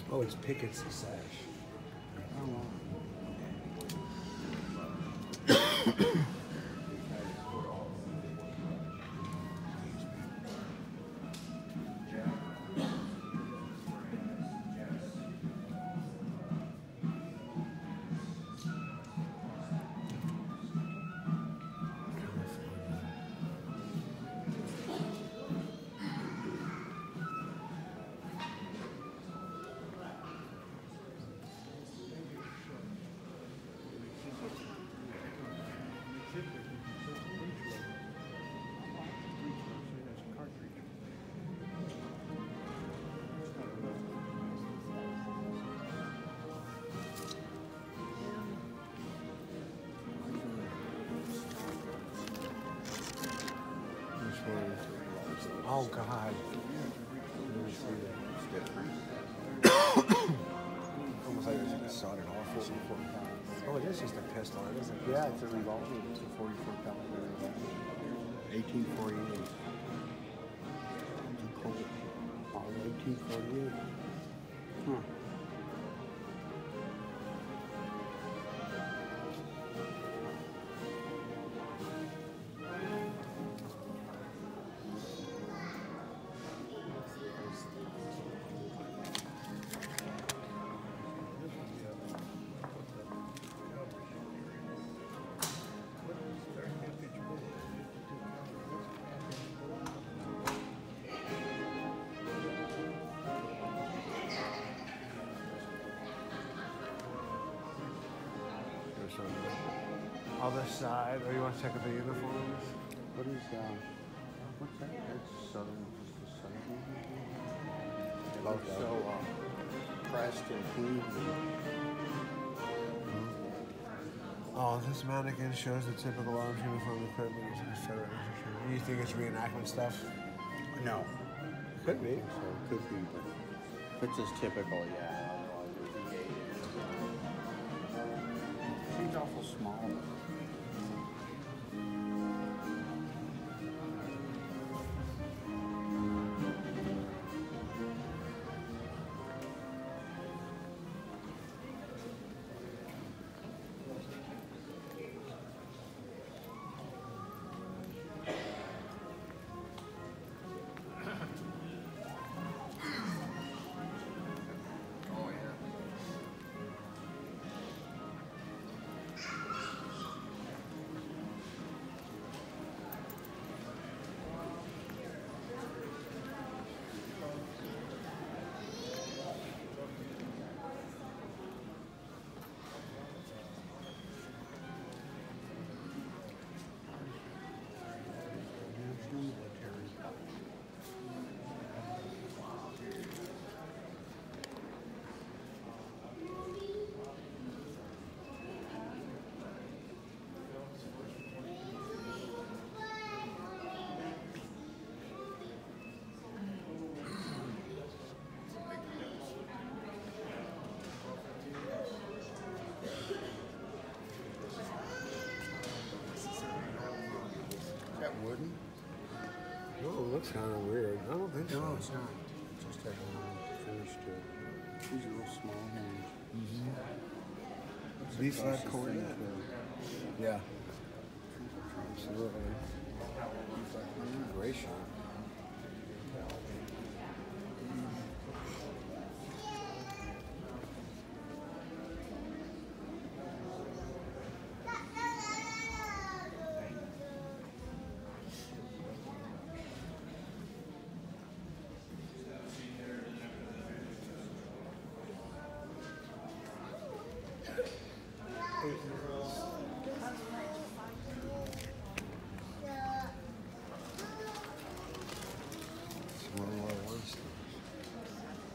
Oh, it's Pickett's sash. Oh, Oh God. Almost like it's soldered off or something. Oh, it is just a pistol. It isn't. yeah, it's a revolver. It's a 44 caliber. 1848. It's a Colt. All 1848. Huh. Other side, or you want to check out the uniforms? What is, what's that? That's Southern, just the Southern. It looks so, pressed and clean. Oh, this mannequin shows the typical arms uniform equipment. Do you think it's reenactment stuff? No. Could be. So it could be, but if it's as typical, yeah. Seems awful small. Wooden? No, it looks kind of weird. I don't think so. No, it's not. It just has a finish to it. These are real small hands. Mm-hmm. These like cornet? Yeah. Absolutely. Gray shot.